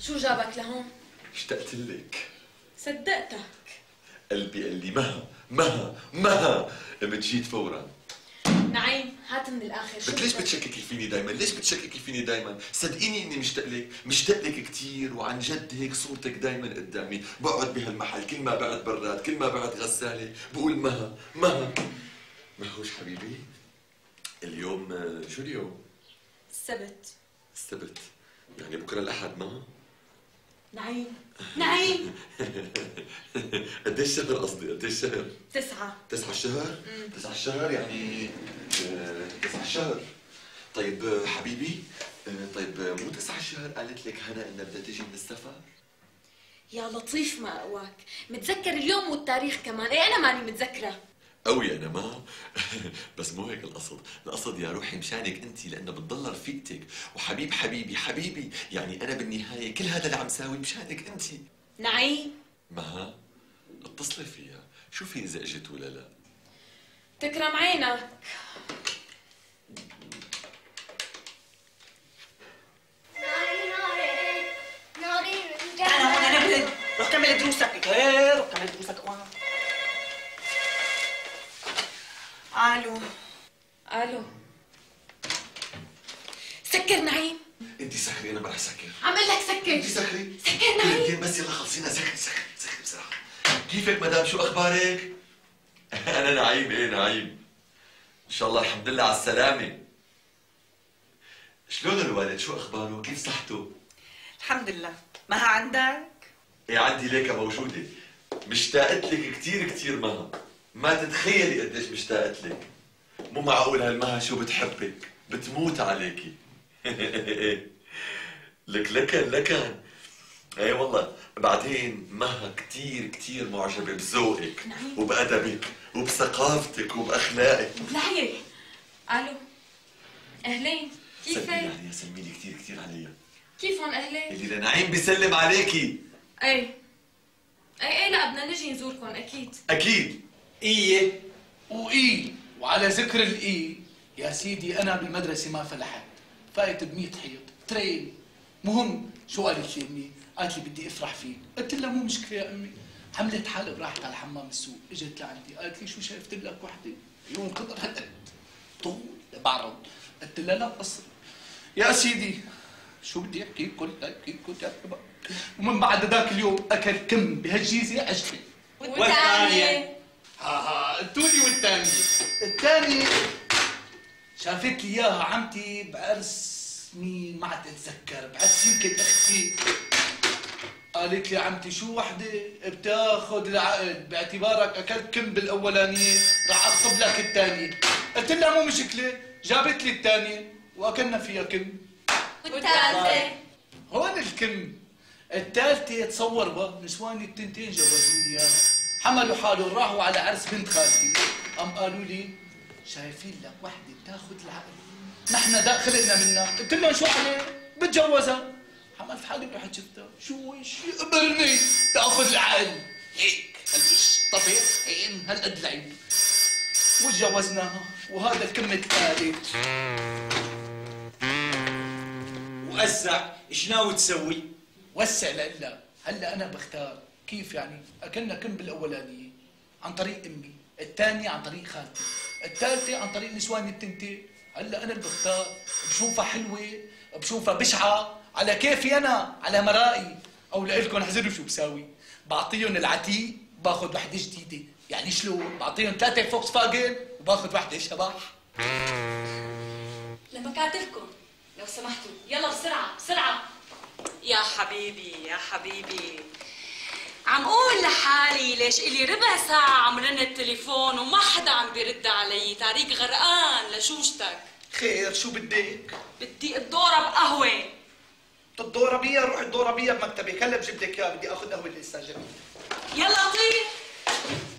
شو جابك لهون؟ اشتقت لك. صدقتك. قلبي قال لي مها قمت جيت فورا. نعيم هات من الاخر. بس ليش بتشككي فيني دايما؟ ليش بتشككي فيني دايما؟ صدقيني اني مشتاق لك كثير، وعن جد هيك صورتك دايما قدامي، بقعد بهالمحل كل ما بعد براد، كل ما بعد غساله، بقول مها. مهوش حبيبي؟ اليوم شو اليوم؟ السبت. يعني بكره الاحد مها؟ نعيم قديش شهر قصدي؟ قديش شهر؟ 9. 9 الشهر؟ 9 الشهر يعني 9 الشهر. طيب حبيبي، طيب مو 9 الشهر قالت لك هنا انها بدها تجي من السفر؟ يا لطيف ما اقواك، متذكر اليوم والتاريخ كمان. ايه انا ماني متذكره قوي انا ما بس مو هيك القصد يا روحي مشانك انت، لانه بتضل رفيقتك حبيبي، يعني انا بالنهايه كل هذا اللي عم ساوي مشانك انت. نعيم مها اتصلي فيها، شوفي اذا اجت ولا لا. تكرم عينك. تعال هون انا برد، روح كمل دروسك. ايه روح كمل دروسك. الو سكر نعيم. انت سكري، انا ما رح سكر. عم اقول لك سكر. انت سكري نعيم. بس يلا خلصينا. سكري بسرعه. كيفك مدام؟ شو اخبارك؟ انا نعيم. ايه نعيم ان شاء الله. الحمد لله على السلامه. شلون الوالد؟ شو اخباره؟ كيف صحته؟ الحمد لله. مها عندك؟ ايه عندي، ليكا موجوده. مشتاقت لك كثير مها، ما تتخيلي قديش مشتاقت لك. مو معقول هالمها شو بتحبك، بتموت عليكي. لكن اي والله. بعدين مها كثير معجبه بذوقك وبأدبك وبثقافتك وبأخلاقك. بلعيك. الو اهلين، كيفك؟ عليها، سلمي لي كثير عليها. كيفهم اهلين؟ اللي نعيم بيسلم عليكي. اي لا بدنا نجي نزوركم اكيد. ايه وعلى ذكر الاي يا سيدي، انا بالمدرسه ما فلحت، فايت ب100 حيط ترين. مهم شو قالت لي امي؟ قالت لي بدي افرح فيك. قلت لها مو مشكله يا امي. حملت حالها وراحت على حمام السوق، اجت لعندي قالت لي شو شايفت لك وحده عيون خضر هالقد طول بعرض. قلت لها لا قصر يا سيدي، شو بدي احكي كنت اركبها. ومن بعد ذاك اليوم اكل كم بهالجيزه عجبي. والثانيه قلتولي الثاني شافت لي اياها عمتي بعرس مين ما عاد اتذكر، بعرس يمكن اختي. قالت لي عمتي شو وحده بتاخذ العقد باعتبارك اكلت كم بالاولانيه، راح اخطب لك الثانيه. قلت لها مو مشكله، جابت لي الثانيه واكلنا فيها كم. والثالثه هون الكم. الثالثه تصور بقى نسواني التنتين جوزوني اياها، حملوا حالهم راحوا على عرس بنت خالتي، قام قالوا لي شايفين لك وحده بتاخذ العقل، نحن خلقنا منها. قلت لهم شو عليه؟ بتجوزها. حملت حالي ورحت شفتها، شو قبرني تاخذ العقل هيك هالوش طبيعي عين هالقد العين، وتجوزناها. وهذا الكم الثالث. وأسع ايش ناوي تسوي؟ وسع لله. هلا انا بختار. كيف يعني؟ اكلنا كم بالاولانيه عن طريق امي، الثانيه عن طريق خالتي، الثالثه عن طريق نسوان التنتين. هلا انا اللي بختار. بشوفها حلوه، بشوفها بشعه، على كيفي انا، على مرائي. او لإلكم احذروا شو بساوي، بعطيهم العتيق باخذ وحده جديده. يعني شلون؟ بعطيهم 3 فوكس فاجن وباخذ وحده شبح. لمكاتبكم لو سمحتوا، يلا بسرعه. يا حبيبي عم قول لحالي ليش إلي ربع ساعة عم رن التليفون وما حدا عم بيرد علي، تاريك غرقان لشوشتك. خير شو بدك؟ بدي الدورة بقهوة. الدورة بيا، روح الدورة بيا بمكتبك، هلا بجيب لك اياها. بدي اخذ قهوة للاستاذ جميل. يلا طيب.